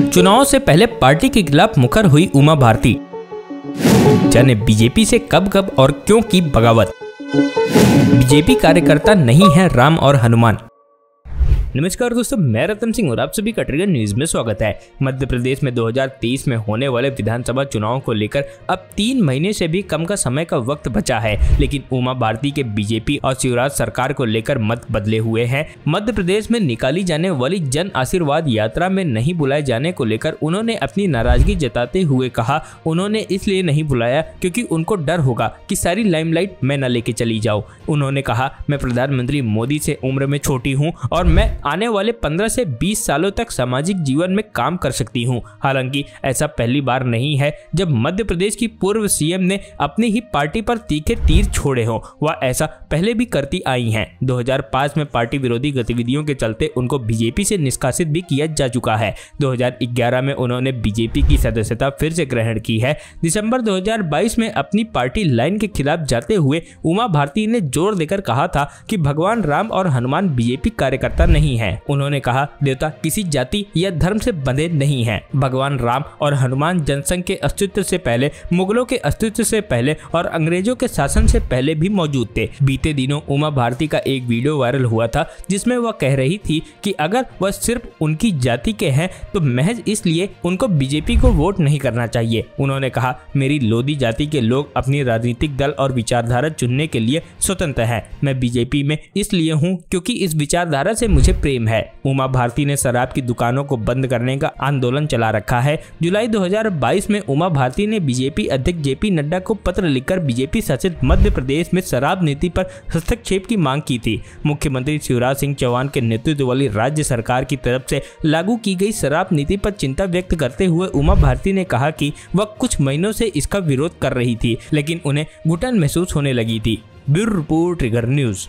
चुनाव से पहले पार्टी के खिलाफ मुखर हुई उमा भारती। जाने बीजेपी से कब कब और क्यों की बगावत। बीजेपी कार्यकर्ता नहीं है राम और हनुमान। नमस्कार दोस्तों, मैं रतन सिंह और आप सभी का ट्रिगर न्यूज में स्वागत है। मध्य प्रदेश में 2023 में होने वाले विधानसभा चुनाव को लेकर अब 3 महीने से भी कम का समय का वक्त बचा है, लेकिन उमा भारती के बीजेपी और शिवराज सरकार को लेकर मत बदले हुए हैं। मध्य प्रदेश में निकाली जाने वाली जन आशीर्वाद यात्रा में नहीं बुलाए जाने को लेकर उन्होंने अपनी नाराजगी जताते हुए कहा, उन्होंने इसलिए नहीं बुलाया क्योंकि उनको डर होगा कि सारी लाइमलाइट मैं न लेके चली जाऊं। उन्होंने कहा, मैं प्रधानमंत्री मोदी से उम्र में छोटी हूं और मैं आने वाले 15 से 20 सालों तक सामाजिक जीवन में काम कर सकती हूं। हालांकि ऐसा पहली बार नहीं है जब मध्य प्रदेश की पूर्व सीएम ने अपनी ही पार्टी पर तीखे तीर छोड़े हों। वह ऐसा पहले भी करती आई हैं। 2005 में पार्टी विरोधी गतिविधियों के चलते उनको बीजेपी से निष्कासित भी किया जा चुका है। 2011 में उन्होंने बीजेपी की सदस्यता फिर से ग्रहण की है। दिसंबर 2022 में अपनी पार्टी लाइन के खिलाफ जाते हुए उमा भारती ने जोर देकर कहा था कि भगवान राम और हनुमान बीजेपी कार्यकर्ता नहीं है। उन्होंने कहा, देवता किसी जाति या धर्म से बंधे नहीं हैं। भगवान राम और हनुमान जनसंघ के अस्तित्व से पहले, मुगलों के अस्तित्व से पहले और अंग्रेजों के शासन से पहले भी मौजूद थे। बीते दिनों उमा भारती का एक वीडियो वायरल हुआ था जिसमें वह कह रही थी कि अगर वह सिर्फ उनकी जाति के हैं तो महज इसलिए उनको बीजेपी को वोट नहीं करना चाहिए। उन्होंने कहा, मेरी लोधी जाति के लोग अपनी राजनीतिक दल और विचारधारा चुनने के लिए स्वतंत्र हैं। मैं बीजेपी में इसलिए हूँ क्योंकि इस विचारधारा से मुझे प्रेम है। उमा भारती ने शराब की दुकानों को बंद करने का आंदोलन चला रखा है। जुलाई 2022 में उमा भारती ने बीजेपी अध्यक्ष जेपी नड्डा को पत्र लिखकर बीजेपी शासित मध्य प्रदेश में शराब नीति पर हस्तक्षेप की मांग की थी। मुख्यमंत्री शिवराज सिंह चौहान के नेतृत्व वाली राज्य सरकार की तरफ से लागू की गई शराब नीति पर चिंता व्यक्त करते हुए उमा भारती ने कहा कि वह कुछ महीनों से इसका विरोध कर रही थी, लेकिन उन्हें घुटन महसूस होने लगी थी। Bureau report, trigger news.